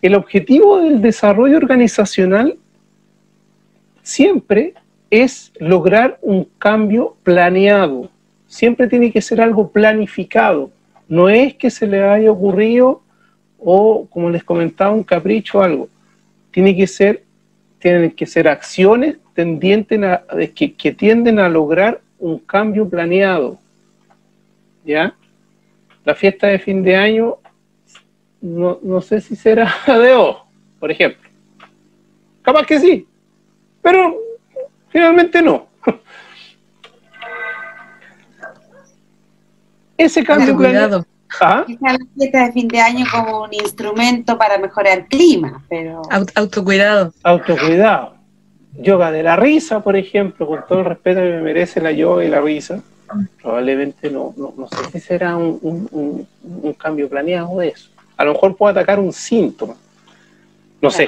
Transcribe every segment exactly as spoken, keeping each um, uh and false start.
el objetivo del desarrollo organizacional siempre es lograr un cambio planeado. Siempre tiene que ser algo planificado. No es que se le haya ocurrido o, como les comentaba, un capricho o algo. Tiene que ser, tienen que ser acciones tendientes a, que, que tienden a lograr un cambio planeado. ¿Ya? La fiesta de fin de año, no, no sé si será de ojo, por ejemplo. Capaz que sí, pero finalmente no. Ese cambio cuidado. ¿Ah? Quizá la fiesta de fin de año como un instrumento para mejorar el clima, pero... Autocuidado. Autocuidado. Yoga de la risa, por ejemplo, con todo el respeto que me merece la yoga y la risa, probablemente no, no, no sé si será un, un, un, un cambio planeado de eso. A lo mejor puedo atacar un síntoma. No sé.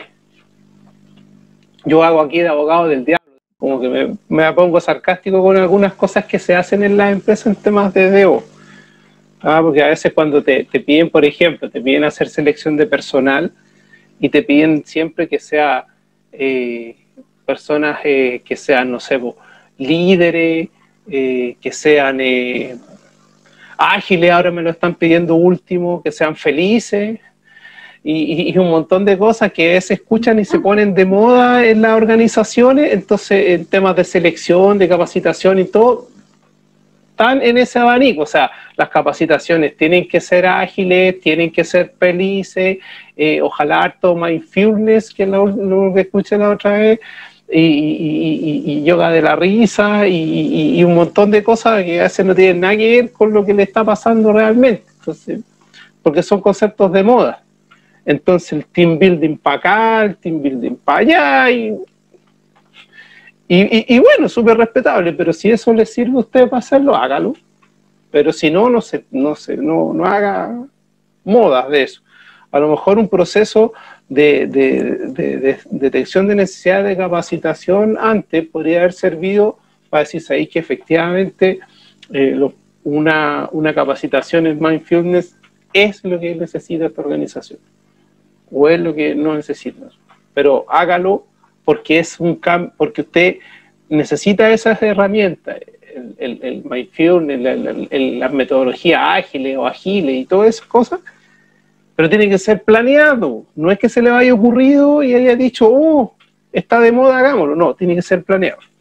Yo hago aquí de abogado del diablo, como que me, me pongo sarcástico con algunas cosas que se hacen en las empresas en temas de D O. Ah, porque a veces cuando te, te piden, por ejemplo, te piden hacer selección de personal y te piden siempre que sea eh, personas eh, que sean, no sé, líderes, eh, que sean eh, ágiles, ahora me lo están pidiendo último, que sean felices y, y un montón de cosas que se escuchan y se ponen de moda en las organizaciones. Entonces, en temas de selección, de capacitación y todo, están en ese abanico. O sea, las capacitaciones tienen que ser ágiles, tienen que ser felices, eh, ojalá harto mindfulness, que es lo, lo que escuché la otra vez, y, y, y, y yoga de la risa, y, y, y un montón de cosas que a veces no tienen nada que ver con lo que le está pasando realmente. Entonces, porque son conceptos de moda. Entonces, el team building para acá, el team building para allá, y... Y, y, y bueno, súper respetable, pero si eso le sirve a usted para hacerlo, hágalo. Pero si no, no, se, no, se, no, no haga modas de eso. A lo mejor un proceso de, de, de, de detección de necesidad de capacitación antes podría haber servido para decirse ahí que efectivamente eh, lo, una, una capacitación en mindfulness es lo que necesita esta organización. O es lo que no necesita. Pero hágalo porque es un cambio, porque usted necesita esas herramientas, el, el, el mindfulness, el, el, el, las metodologías ágiles o agiles y todas esas cosas, pero tiene que ser planeado. No es que se le haya ocurrido y haya dicho, oh, está de moda, hagámoslo. No, tiene que ser planeado.